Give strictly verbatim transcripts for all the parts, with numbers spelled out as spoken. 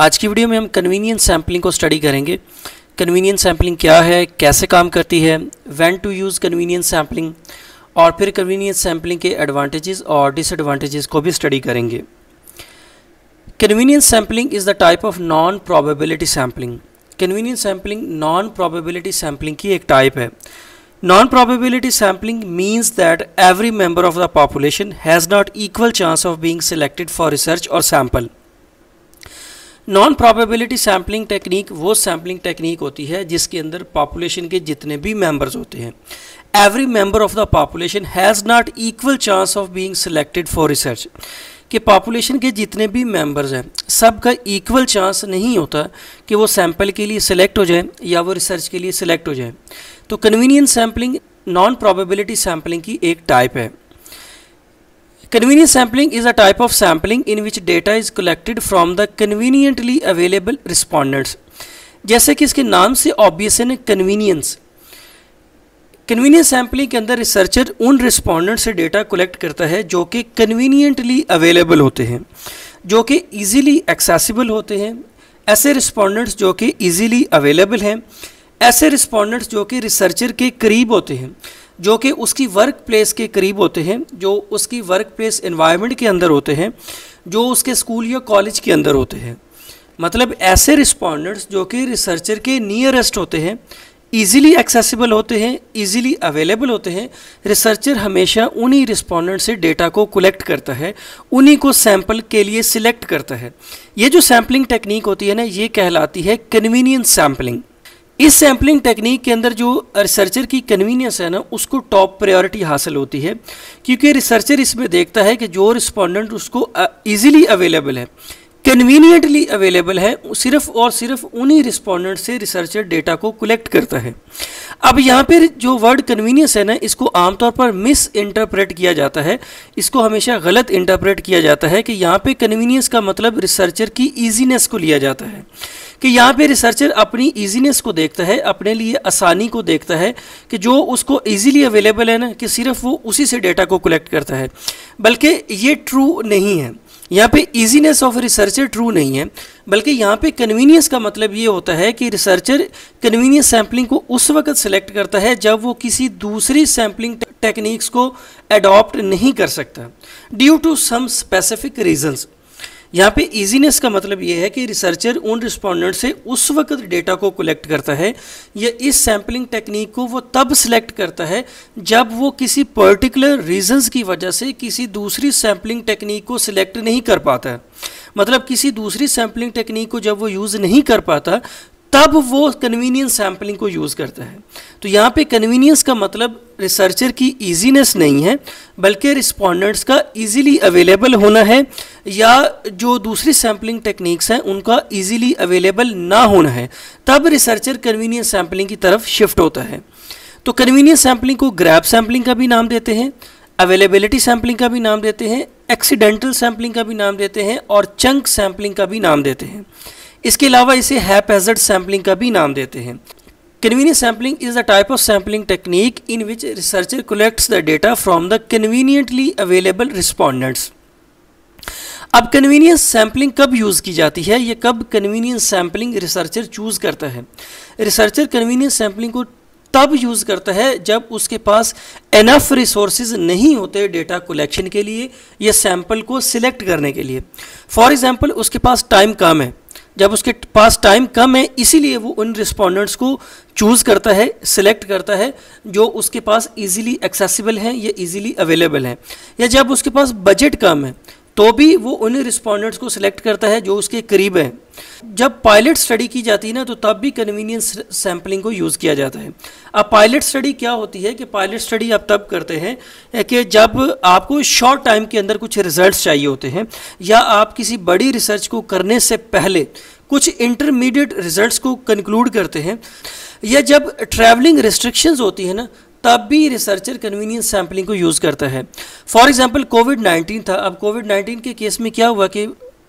आज की वीडियो में हम कन्वीनियंस सैम्पलिंग को स्टडी करेंगे। कन्वीनियंस सैम्पलिंग क्या है, कैसे काम करती है, when to use convenience sampling, और फिर कन्वीनियंस सैम्पलिंग के एडवांटेजेस और डिसएडवांटेजेस को भी स्टडी करेंगे। Convenience sampling is the type of non probability sampling. Convenience sampling non probability sampling की एक टाइप है। Non probability sampling means that every member of the population has not equal chance of being selected for research और sample. Non probability sampling technique वो sampling technique होती है जिसके अंदर population के जितने भी मेंबर्स होते हैं, every member of the population has not equal chance of being selected for research. कि पॉपुलेशन के जितने भी मेंबर्स हैं सबका इक्वल चांस नहीं होता कि वो सैम्पल के लिए सिलेक्ट हो जाए या वो रिसर्च के लिए सिलेक्ट हो जाए। तो convenience sampling non probability sampling की एक टाइप है। Convenience sampling is a type of sampling in which data is collected from the conveniently available respondents। जैसे कि इसके नाम से ऑब्वियस है ना, कन्वीनियंस। कन्वीनियंस सैम्पलिंग के अंदर रिसर्चर उन रिस्पोंडेंट से डेटा कलेक्ट करता है जो कि कन्वीनियंटली अवेलेबल होते हैं, जो कि ईजीली एक्सेसिबल होते हैं। ऐसे रिस्पोंडेंट्स जो कि ईजीली अवेलेबल हैं, ऐसे रिस्पोंडेंट्स जो कि रिसर्चर के करीब होते हैं, जो कि उसकी वर्क प्लेस के करीब होते हैं, जो उसकी वर्क प्लेस एनवायरनमेंट के अंदर होते हैं, जो उसके स्कूल या कॉलेज के अंदर होते हैं। मतलब ऐसे रिस्पोंडेंट्स जो कि रिसर्चर के नियरेस्ट होते हैं, इजीली एक्सेसिबल होते हैं, इजीली अवेलेबल होते हैं। रिसर्चर हमेशा उन्हीं रिस्पोंडेंट से डेटा को कलेक्ट करता है, उन्हीं को सैंपल के लिए सिलेक्ट करता है। ये जो सैम्पलिंग टेक्निक होती है ना, ये कहलाती है कन्वीनियंस सैम्पलिंग। इस सैम्पलिंग टेक्निक के अंदर जो रिसर्चर की कन्वीनियंस है ना, उसको टॉप प्रायोरिटी हासिल होती है, क्योंकि रिसर्चर इसमें देखता है कि जो रिस्पोंडेंट उसको इजीली अवेलेबल है, कन्वीनियंटली अवेलेबल है, सिर्फ और सिर्फ उन्हीं रिस्पोंडेंट से रिसर्चर डेटा को कलेक्ट करता है। अब यहाँ पर जो वर्ड कन्वीनियंस है ना, इसको आमतौर पर मिस इंटरप्रेट किया जाता है, इसको हमेशा गलत इंटरप्रेट किया जाता है कि यहाँ पे कन्वीनियंस का मतलब रिसर्चर की ईजीनेस को लिया जाता है, कि यहाँ पे रिसर्चर अपनी इजीनेस को देखता है, अपने लिए आसानी को देखता है कि जो उसको इजीली अवेलेबल है ना, कि सिर्फ वो उसी से डेटा को कलेक्ट करता है। बल्कि ये ट्रू नहीं है। यहाँ पे इजीनेस ऑफ रिसर्चर ट्रू नहीं है, बल्कि यहाँ पे कन्वीनियंस का मतलब ये होता है कि रिसर्चर कन्वीनियंस सैम्पलिंग को उस वक्त सेलेक्ट करता है जब वो किसी दूसरी सैम्पलिंग टेक्निक्स को अडॉप्ट नहीं कर सकता due to some specific reasons. यहाँ पे इजीनेस का मतलब ये है कि रिसर्चर उन रिस्पोंडेंट से उस वक्त डेटा को कलेक्ट करता है या इस सैम्पलिंग टेक्निक को वो तब सिलेक्ट करता है जब वो किसी पर्टिकुलर रीजंस की वजह से किसी दूसरी सैम्पलिंग टेक्निक को सिलेक्ट नहीं कर पाता है। मतलब किसी दूसरी सैम्पलिंग टेक्निक को जब वो यूज़ नहीं कर पाता, तब वो कन्वीनियंस सैम्पलिंग को यूज़ करता है। तो यहाँ पे कन्वीनियंस का मतलब रिसर्चर की इजीनेस नहीं है, बल्कि रिस्पोंडेंट्स का इजीली अवेलेबल होना है, या जो दूसरी सैम्पलिंग टेक्निक्स हैं उनका इजीली अवेलेबल ना होना है। तब रिसर्चर कन्वीनियंस सैम्पलिंग की तरफ शिफ्ट होता है। तो कन्वीनियंस सैम्पलिंग को ग्रैब सैम्पलिंग का भी नाम देते हैं, अवेलेबिलिटी सैम्पलिंग का भी नाम देते हैं, एक्सीडेंटल सैम्पलिंग का भी नाम देते हैं, और चंक सैम्पलिंग का भी नाम देते हैं। इसके अलावा इसे हैपहैज़र्ड सैम्पलिंग का भी नाम देते हैं। Convenience sampling is the type of sampling technique in which researcher collects the data from the conveniently available respondents. अब कन्वीनियंस सैम्पलिंग कब यूज़ की जाती है, ये कब कन्वीनियंस सैम्पलिंग रिसर्चर चूज़ करता है? रिसर्चर कन्वीनियंस सैम्पलिंग को तब यूज़ करता है जब उसके पास एनफ रिसोर्सेज नहीं होते डेटा कलेक्शन के लिए या सैम्पल को सिलेक्ट करने के लिए। फॉर एग्जांपल, उसके पास टाइम कम है। जब उसके पास टाइम कम है, इसीलिए वो उन रिस्पोंडेंट्स को चूज़ करता है, सिलेक्ट करता है जो उसके पास इजीली एक्सेसिबल हैं या इजीली अवेलेबल हैं। या जब उसके पास बजट कम है, तो भी वो उन रिस्पोंडेंट्स को सिलेक्ट करता है जो उसके करीब हैं। जब पायलट स्टडी की जाती है ना, तो तब भी कन्वीनियंस सैम्पलिंग को यूज़ किया जाता है। अब पायलट स्टडी क्या होती है कि पायलट स्टडी आप तब करते हैं कि जब आपको शॉर्ट टाइम के अंदर कुछ रिजल्ट्स चाहिए होते हैं, या आप किसी बड़ी रिसर्च को करने से पहले कुछ इंटरमीडिएट रिजल्ट्स को कंक्लूड करते हैं, या जब ट्रैवलिंग रिस्ट्रिक्शंस होती है ना, तब भी रिसर्चर कन्वीनियंस सैम्पलिंग को यूज़ करता है। फॉर एग्जांपल, कोविड नाइन्टीन था। अब कोविड नाइन्टीन के केस में क्या हुआ कि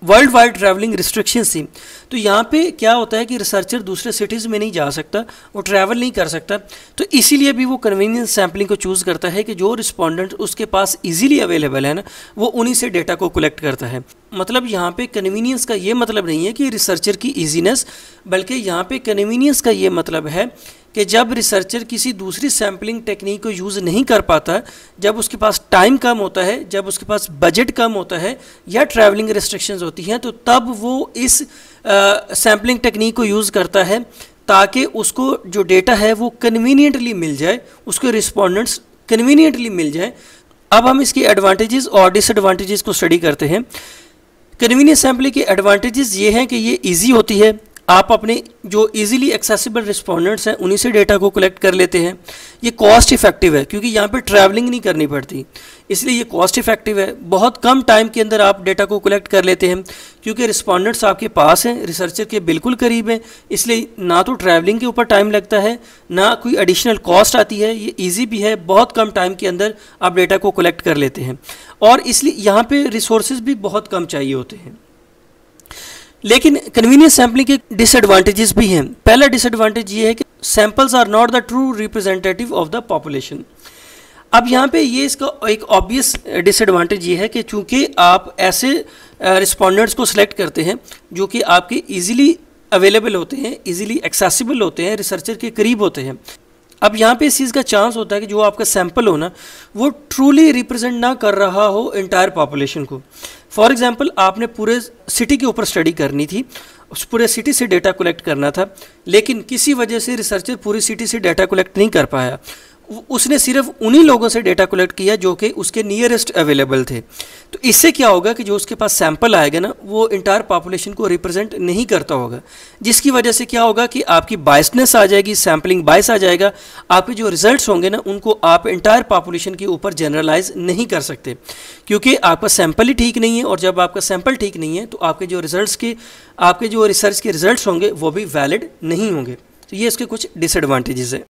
वर्ल्ड वाइड ट्रैवलिंग रिस्ट्रिक्शंस थी, तो यहाँ पे क्या होता है कि रिसर्चर दूसरे सिटीज़ में नहीं जा सकता, वो ट्रैवल नहीं कर सकता, तो इसीलिए भी वो कन्वीनियंस सैम्पलिंग को चूज़ करता है कि जो रिस्पोंडेंट उसके पास इजीली अवेलेबल है ना, वो उन्हीं से डेटा को कलेक्ट करता है। मतलब यहाँ पे कन्वीनियंस का ये मतलब नहीं है कि रिसर्चर की ईजीनेस, बल्कि यहाँ पे कन्वीनियंस का ये मतलब है कि जब रिसर्चर किसी दूसरी सैम्पलिंग टेक्निक को यूज़ नहीं कर पाता, जब उसके पास टाइम कम होता है, जब उसके पास बजट कम होता है या ट्रैवलिंग रिस्ट्रिक्शंस होती हैं, तो तब वो इस सैम्पलिंग टेक्निक को यूज़ करता है ताकि उसको जो डेटा है वो कन्वीनियंटली मिल जाए, उसके रिस्पोंडेंट्स कन्वीनियंटली मिल जाए। अब हम इसके एडवांटेजेस और डिसएडवांटेजेस को स्टडी करते हैं। कन्वीनियंस सैम्पलिंग के एडवांटेजेस ये हैं कि ये ईजी होती है, आप अपने जो इजीली एक्सेसिबल रिस्पोंडेंट्स हैं उन्हीं से डेटा को कलेक्ट कर लेते हैं। ये कॉस्ट इफेक्टिव है क्योंकि यहाँ पे ट्रैवलिंग नहीं करनी पड़ती, इसलिए ये कॉस्ट इफेक्टिव है। बहुत कम टाइम के अंदर आप डेटा को कलेक्ट कर लेते हैं क्योंकि रिस्पोंडेंट्स आपके पास हैं, रिसर्चर के बिल्कुल करीब हैं, इसलिए ना तो ट्रैवलिंग के ऊपर टाइम लगता है, ना कोई एडिशनल कॉस्ट आती है, ये ईजी भी है, बहुत कम टाइम के अंदर आप डेटा को कलेक्ट कर लेते हैं और इसलिए यहाँ पर रिसोर्सेज भी बहुत कम चाहिए होते हैं। लेकिन कन्वीनियंस सैम्पलिंग के डिसएडवांटेजेस भी हैं। पहला डिसएडवांटेज ये है कि samples are not the true representative of the population. अब यहाँ पे ये इसका एक ऑब्वियस डिसएडवांटेज ये है कि चूँकि आप ऐसे रिस्पोंडेंट्स को सिलेक्ट करते हैं जो कि आपके इजीली अवेलेबल होते हैं, इजीली एक्सेसिबल होते हैं, रिसर्चर के करीब होते हैं। अब यहाँ पे इस चीज़ का चांस होता है कि जो आपका सैंपल हो ना, वो ट्रूली रिप्रेजेंट ना कर रहा हो इंटायर पॉपुलेशन को। फॉर एग्जांपल, आपने पूरे सिटी के ऊपर स्टडी करनी थी, उस पूरे सिटी से डेटा कलेक्ट करना था, लेकिन किसी वजह से रिसर्चर पूरी सिटी से डेटा कलेक्ट नहीं कर पाया, उसने सिर्फ उन्हीं लोगों से डेटा कलेक्ट किया जो कि उसके नियरेस्ट अवेलेबल थे। तो इससे क्या होगा कि जो उसके पास सैंपल आएगा ना, वो इंटायर पॉपुलेशन को रिप्रेजेंट नहीं करता होगा, जिसकी वजह से क्या होगा कि आपकी बायसनेस आ जाएगी, सैम्पलिंग बायस आ जाएगा, आपके जो रिजल्ट्स होंगे ना उनको आप इंटायर पॉपुलेशन के ऊपर जनरलाइज नहीं कर सकते क्योंकि आपका सैंपल ही ठीक नहीं है, और जब आपका सैंपल ठीक नहीं है तो आपके जो रिजल्ट्स के आपके जो रिसर्च के रिजल्ट्स होंगे वो भी वैलिड नहीं होंगे। तो ये इसके कुछ डिसएडवांटेजेस है।